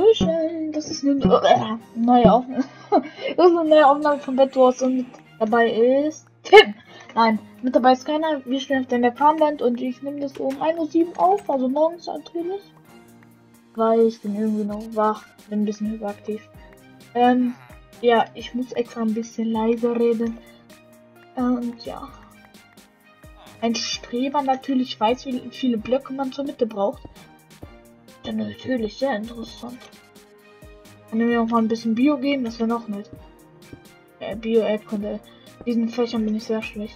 Hallöchen, das ist eine neue Aufnahme. Das ist eine neue Aufnahme von Bed Wars und mit dabei ist Tim. Nein, mit dabei ist keiner. Wir spielen auf der Map Farmland und ich nehme das um 1:07 Uhr auf, also morgens natürlich. Weil ich bin irgendwie noch wach, bin ein bisschen hyperaktiv. Ja, ich muss extra ein bisschen leiser reden. Und ja. Ein Streber natürlich weiß, wie viele Blöcke man zur Mitte braucht. Ja, natürlich, sehr interessant. Kann mir auch mal ein bisschen Bio geben, das wäre noch nicht. Bio-Erdkunde. Diesen Fächern bin ich sehr schlecht.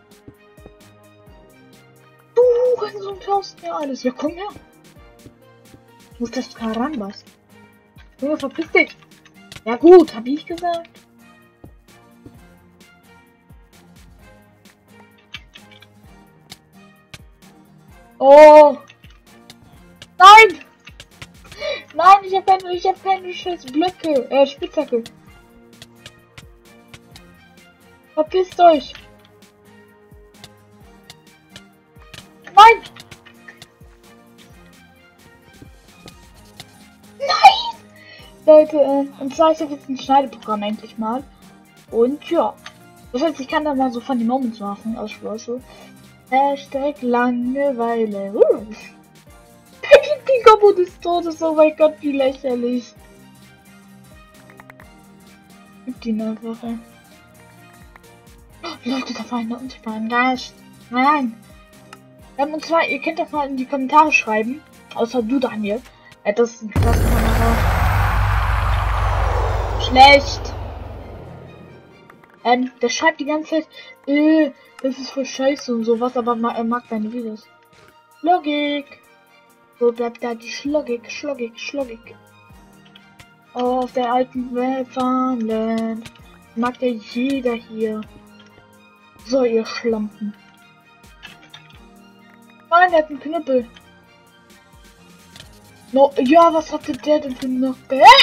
Du, so ein Tausend ja alles. Ja, komm her. Ich muss das Karambas. Junge, verpiss dich. Ja gut, hab ich gesagt. Oh. Nein! Nein, ich hab keine scheiß Blöcke. Spitzhacke. Verpisst euch! Nein! Nein! Leute, und zwar ich habe jetzt ein Schneideprogramm endlich mal. Und ja. Das heißt, ich kann da mal so von den Moments machen, aus Schlosse. Hashtag Langeweile. Die Kombo des Todes, oh mein Gott, wie lächerlich. Gib die einfach, ey. Leute, da war ein unsichtbarer Geist. Nein. Und zwar, ihr könnt das mal in die Kommentare schreiben. Außer du, Daniel. Das ist ein Klassenkamera. Schlecht. Der schreibt die ganze Zeit, das ist voll scheiße und sowas, aber er mag deine Videos. Logik. Wo bleibt da die Schlogik? Auf der alten Welt fahren. Mag ja jeder hier. So, ihr Schlampen. Nein, der hat einen Knüppel. No, ja, was hatte der denn für noch?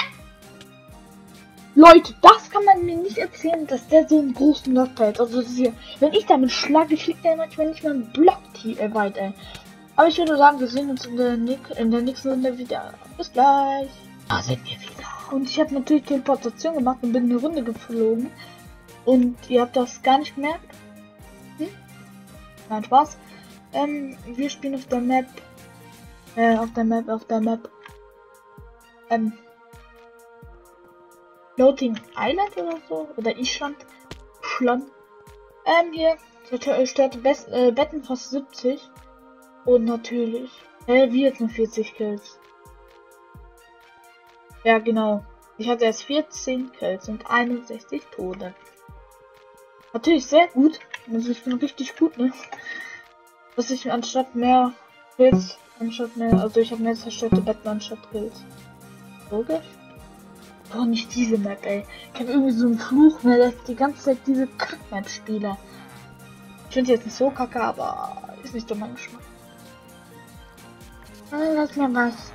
Leute, das kann man mir nicht erzählen, dass der so einen großen Knock hat. Also hier, wenn ich damit schlage, fliegt der manchmal nicht mal einen Block weit, ey. Aber ich würde sagen, wir sehen uns in der nächsten Runde wieder. Bis gleich. Da sind wir wieder. Und ich habe natürlich Teleportation gemacht und bin eine Runde geflogen. Und ihr habt das gar nicht gemerkt? Nein, Spaß. Wir spielen auf der Map. Floating Island oder so? Oder Island? Hier. Statt Betten fast 70. Und natürlich. Wie jetzt nur 40 Kills? Ja, genau. Ich hatte erst 14 Kills und 61 Tode. Natürlich sehr gut. Also ich bin richtig gut, ne? Dass ich anstatt mehr Kills, also ich habe mehr zerstörte Betten anstatt Kills. Logisch? Doch nicht diese Map, ey. Ich habe irgendwie so einen Fluch, ne, dass ich die ganze Zeit diese Kack-Map spiele. Ich finde jetzt nicht so kacke, aber ist nicht so mein Geschmack. Lass mal was.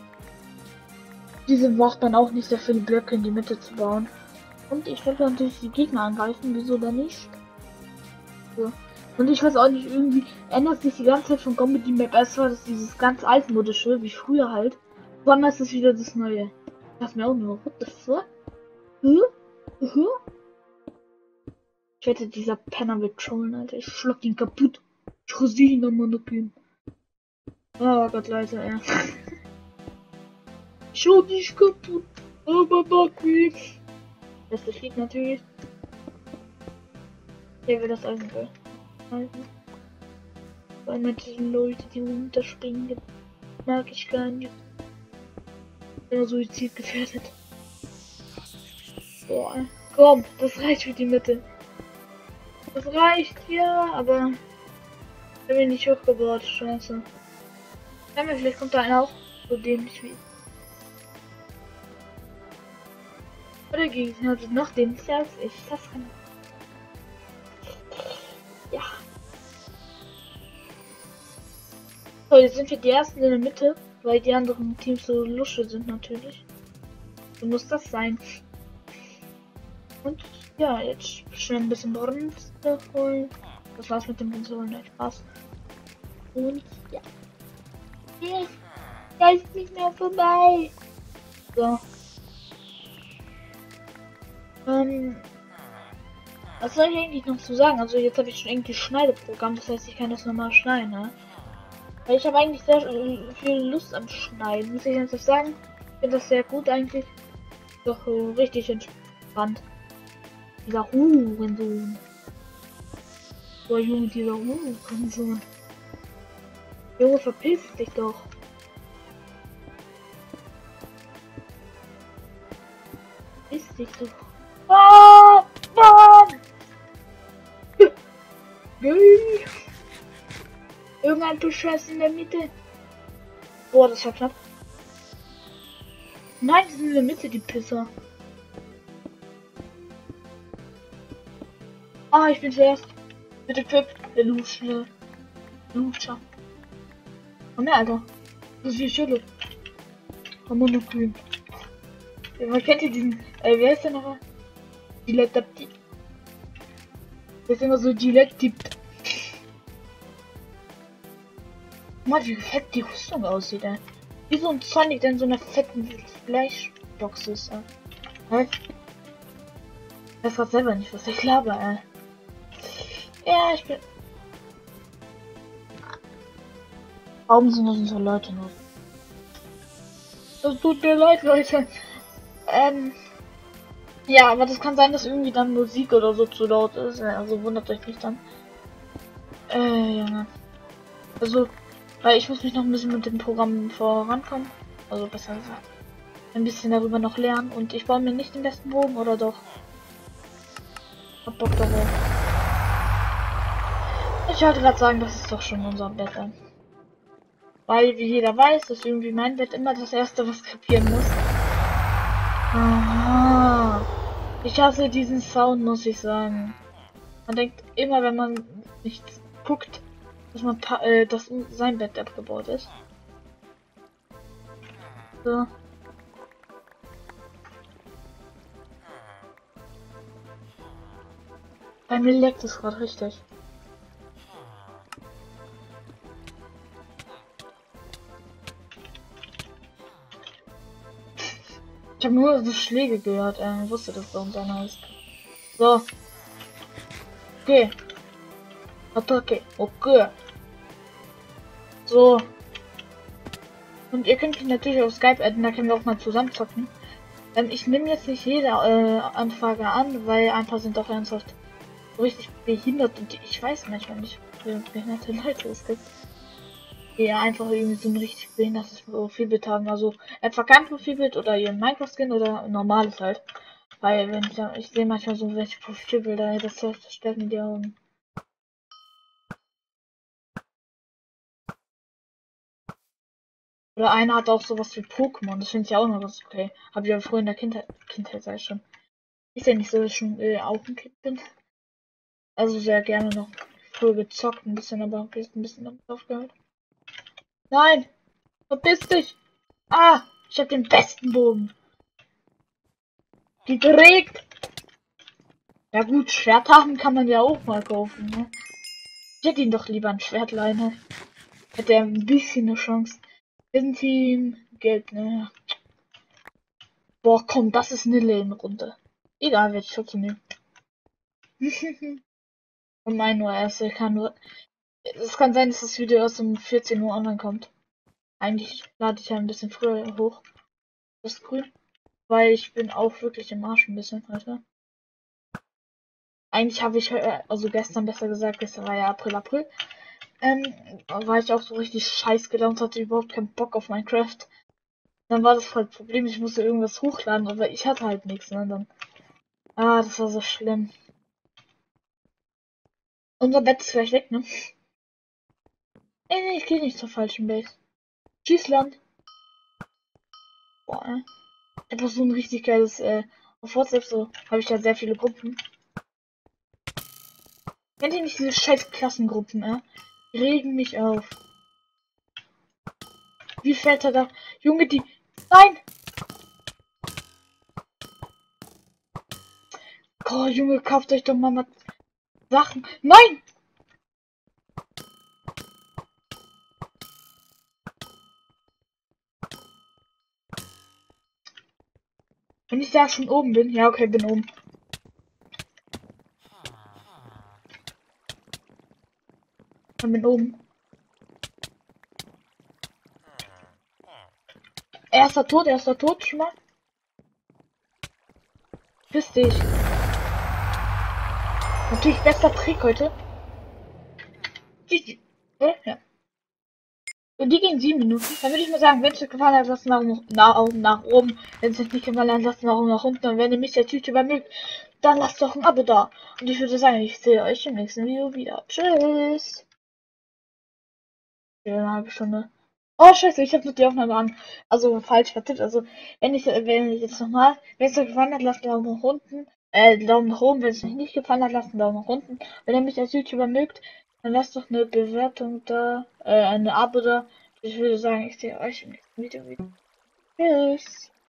Diese braucht dann auch nicht sehr viele Blöcke in die Mitte zu bauen. Und ich werde natürlich die Gegner angreifen, wieso denn nicht? So. Und ich weiß auch nicht, irgendwie ändert sich die ganze Zeit von Comedy Map. Erst war das dieses ganz altmodische, wie früher halt. Wann ist es wieder das Neue? Das mir auch nur. What the fuck? Ich wette, dieser Penner wird trollen, Alter. Ich schlag ihn kaputt. Ich rasiere ihn nochmal noch hin. Oh Gott, Leute, ja. Schau dich kaputt. Aber Backbeef. Das liegt natürlich. Der will das Eisen halten. Weil mit diesen Leuten, die runterspringen, mag ich gar nicht. Immer Suizid gefährdet. Boah, komm, das reicht für die Mitte. Das reicht, ja, aber ich bin nicht hochgebaut, scheiße. Ja, vielleicht kommt da einer auch so dämlich wie. Oder Gegner sind noch dämlicher als ich. Das kann. Ja. So, jetzt sind wir die ersten in der Mitte, weil die anderen Teams so lusche sind natürlich. So muss das sein. Und ja, jetzt schnell ein bisschen Bronze holen. Das war's mit dem Bronze holen, Spaß. Und ja. Da ist nicht mehr vorbei. So. Was soll ich eigentlich noch zu sagen? Also jetzt habe ich schon irgendwie Schneideprogramm, das heißt ich kann das nochmal schneiden, ne? Weil ich habe eigentlich sehr viel Lust am Schneiden, muss ich jetzt sagen. Ich finde das sehr gut eigentlich. Doch richtig entspannt. Dieser Hurensohn. So Junge, dieser Hurensohn. Junge, verpiss dich doch. Verpiss dich doch. Ah, Mann! Irgendein Bescheiß in der Mitte. Boah, das war knapp. Nein, die sind in der Mitte, die Pisser. Ah, ich bin zuerst. Bitte Pip, der Lutscher. Komm her, Alter. Das ist wie Schülle. Monokühn. Man kennt ihr diesen, wer ist der noch? Gillette. Der ist immer so Gillette tippt. Mal, wie fett die Rüstung aussieht, ey. Wie so ein Sonic, der in so einer fetten Fleischbox ist, ey. Das war selber nicht, was ich glaube, ey. Ja, ich bin... Warum sind das unsere Leute nur? Das tut mir leid, Leute. Ja, aber das kann sein, dass irgendwie dann Musik oder so zu laut ist. Also wundert euch nicht dann. Ja. Also, weil ich muss mich noch ein bisschen mit dem Programm vorankommen. Also besser gesagt. Ein bisschen darüber noch lernen. Und ich baue mir nicht den besten Bogen, oder doch? Hab Bock darauf. Ich wollte gerade sagen, das ist doch schon unser Bett. Weil, wie jeder weiß, ist irgendwie mein Bett immer das erste, was kapieren muss. Aha. Ich hasse diesen Sound, muss ich sagen. Man denkt immer, wenn man nicht guckt, dass man dass sein Bett abgebaut ist. So. Bei mir leckt es gerade richtig. Ich habe nur so Schläge gehört, ich wusste, dass da unten einer ist. So. Okay. Attacke. Okay. So. Und ihr könnt mich natürlich auf Skype adden, da können wir auch mal zusammen zocken. Ich nehme jetzt nicht jede Anfrage an, weil ein paar sind doch ernsthaft so richtig behindert und ich weiß manchmal nicht, wie behinderte Leute es gibt. Die einfach irgendwie so ein richtig behindertes Profilbild haben. Also etwa kein Profilbild oder ihr Minecraft-Skin oder normales halt. Weil wenn ich sehe manchmal so welche Profilbilder, das stellt mir die Augen. Oder einer hat auch sowas wie Pokémon, das finde ich auch noch ganz okay. Habe ich ja früher in der Kindheit sei schon. Ist ja nicht so, dass ich schon auch ein Kind bin. Also sehr gerne noch früher gezockt, ein bisschen, aber jetzt ein bisschen damit aufgehört. Nein! Verpiss dich! Ah! Ich habe den besten Bogen. Gedreht! Ja gut, Schwert haben kann man ja auch mal kaufen, ne? Ich hätte ihn doch lieber ein Schwertleine. Hätte er ein bisschen eine Chance. Wir sind Team Geld, ne? Boah, komm, das ist eine Lane-Runde. Egal, werde ich trotzdem nehmen. Und mein nur erst, kann nur. Es kann sein, dass das Video erst um 14 Uhr online kommt. Eigentlich lade ich ja ein bisschen früher hoch. Das ist grün. Weil ich bin auch wirklich im Arsch ein bisschen, Alter. Eigentlich habe ich, also gestern besser gesagt, gestern war ja April. War ich auch so richtig scheiß gelaunt, hatte überhaupt keinen Bock auf Minecraft. Dann war das halt Problem, ich musste irgendwas hochladen, aber ich hatte halt nichts, ne? Dann. Das war so schlimm. Unser Bett ist gleich weg, ne? Nee, ich gehe nicht zur falschen Base. Schießland. Boah, ich habe so ein richtig geiles, auf WhatsApp so, habe ich ja sehr viele Gruppen. Kennt ihr nicht diese scheiß Klassengruppen, Die regen mich auf. Wie fällt er da? Junge, die. Nein! Oh, Junge, kauft euch doch mal Sachen. Nein! Wenn ich da schon oben bin. Ja, okay, bin oben. Ich bin oben. Erster tot schon mal. Piss dich. Natürlich bester Trick heute. Ja. Und die gehen 7 Minuten. Dann würde ich mal sagen, wenn es euch gefallen hat, lasst nach oben. Wenn es euch nicht gefallen hat, lasst nach unten. Und wenn ihr mich der YouTuber mögt, dann lasst doch ein Abo da. Und ich würde sagen, ich sehe euch im nächsten Video wieder. Tschüss. Ja, eine halbe Stunde. Oh, scheiße, ich habe noch die Aufnahme an. Also falsch vertippt. Also, wenn ich jetzt nochmal, wenn es euch gefallen hat, lasst einen Daumen nach unten. Daumen nach oben. Wenn es euch nicht gefallen hat, lasst einen Daumen nach unten. Wenn ihr mich als YouTuber mögt, dann lasst doch eine Bewertung da, eine Abo da. Ich würde sagen, ich sehe euch im nächsten Video wieder. Tschüss.